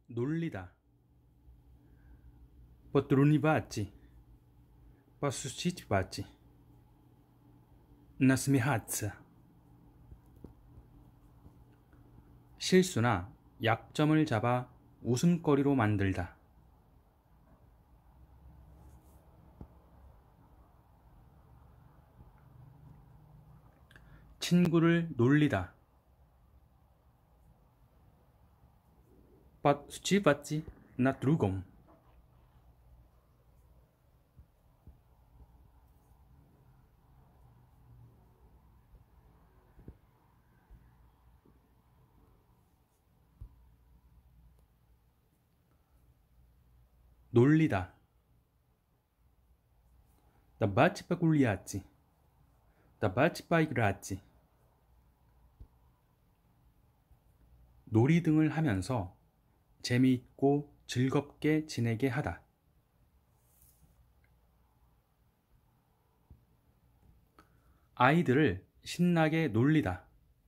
놀리다. Potrunivati. Posuscitivati. Nasmihatsa. 실수나 약점을 잡아 웃음거리로 만들다. 친구를 놀리다. Posuscitivati na drugą. 놀리다. Dawać peculiaci. Dawać paigraci. 놀이 등을 하면서 재미있고 즐겁게 지내게 하다. 아이들을 신나게 놀리다.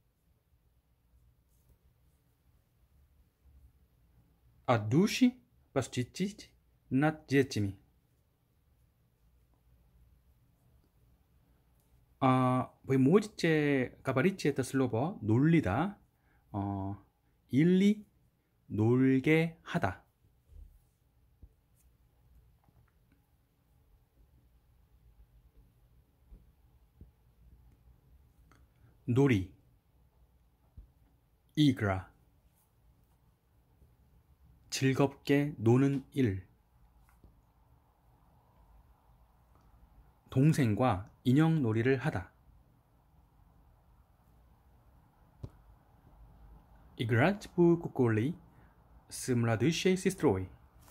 Adulci pastici nad dziećmi. Voi можете говорить это слово 놀리다, 일리 놀게 하다. 놀이, игра, 즐겁게 노는 일. 동생과 인형 놀이를 하다. Играть в куколки с младшей сестрой.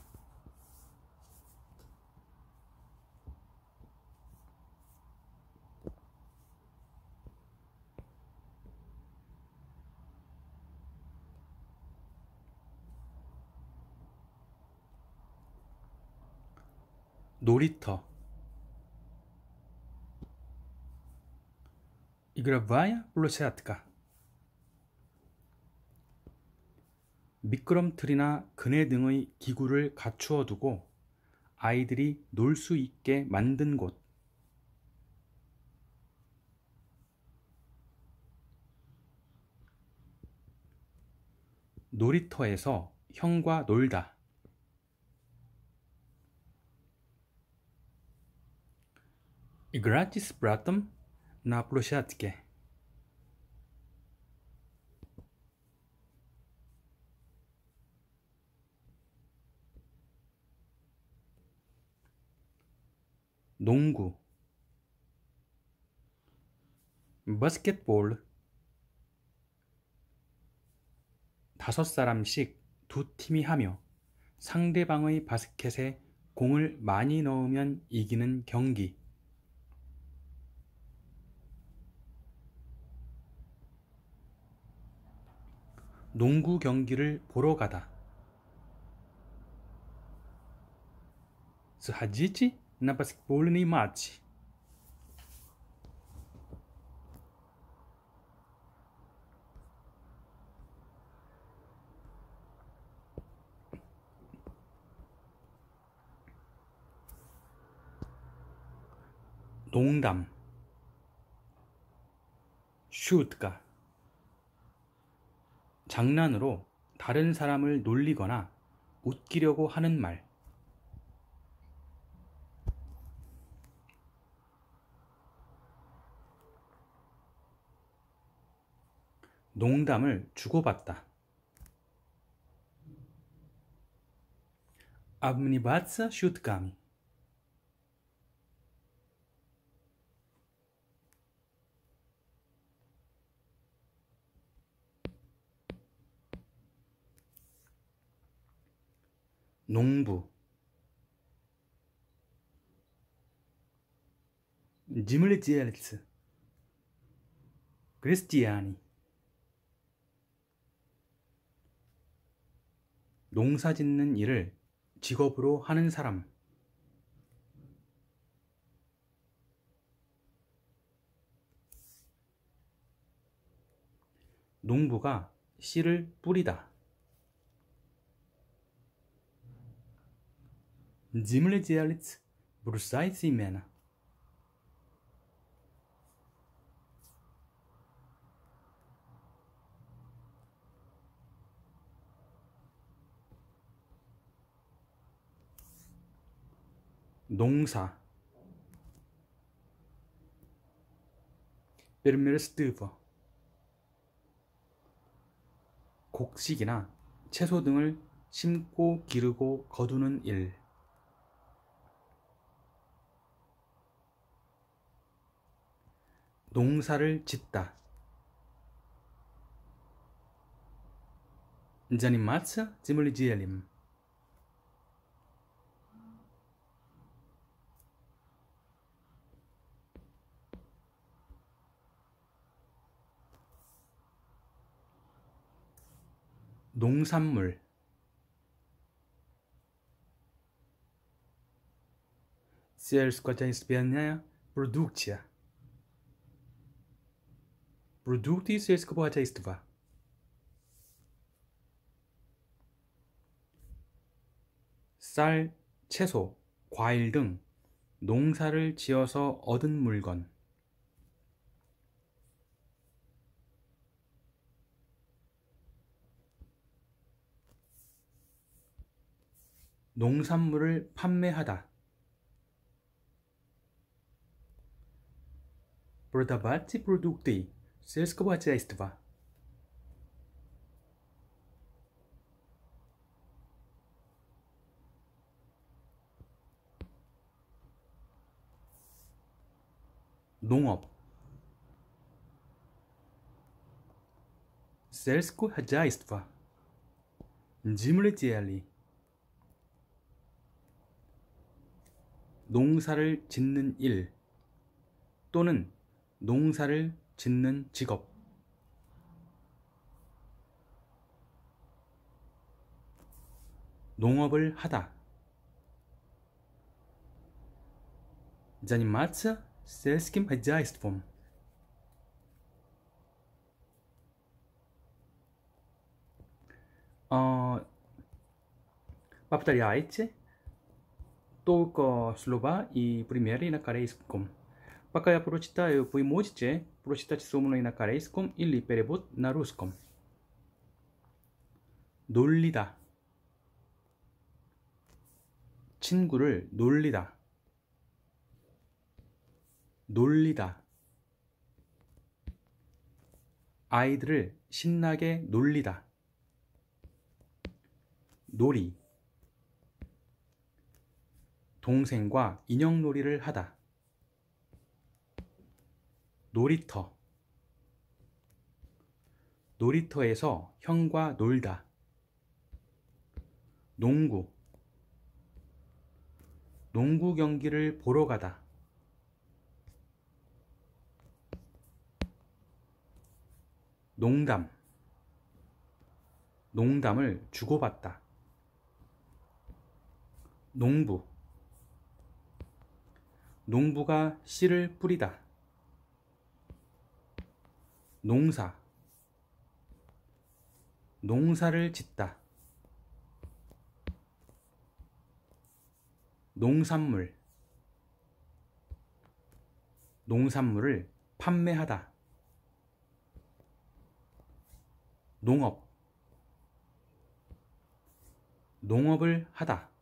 놀이터. Игровая площадка. 미끄럼틀이나 그네 등의 기구를 갖추어 두고 아이들이 놀 수 있게 만든 곳. 놀이터에서 형과 놀다. Играть с братом на площадке. 농구. 바스켓볼. 5사람씩 2팀이 하며 상대방의 바스켓에 공을 많이 넣으면 이기는 경기. 농구 경기를 보러 가다. Сходите на баскетбольный матч. 농담. 슈트가. 장난으로 다른 사람을 놀리거나 웃기려고 하는 말. 농담을 주고받다. Обмениваться шутками. 농부. Земледельцы. крестьяне. 농사 짓는 일을 직업으로 하는 사람. 농부가 씨를 뿌리다. 짐을 지알리츠 브루사이시메나 농사 베르메르스트버 곡식이나 채소 등을 심고 기르고 거두는 일 농사를 짓다 заниматься земледелием 농산물 сельскохозяйственная продукция продукты сельского хозяйства 쌀, 채소, 과일 등 농사를 지어서 얻은 물건 농산물을 판매하다 продавать продукты сельского хозяйства 농업 сельское хозяйство земледелие 농사를 짓는 일 또는 농사를 짓는 직업 농업을 하다 заниматься сельским хозяйством повторяйте только слова и примеры на корейском. Пока я прочитаю, вы можете прочитать сумму на корейском или перевод на русском. 놀리다 친구를 놀리다 놀리다 아이들을 신나게 놀리다 놀이 동생과 인형놀이를 하다 놀이터 놀이터에서 형과 놀다 농구 농구 경기를 보러 가다 농담 농담을 주고받다 농부 농부가 씨를 뿌리다 농사 농사를 짓다 농산물 농산물을 판매하다 농업 농업을 하다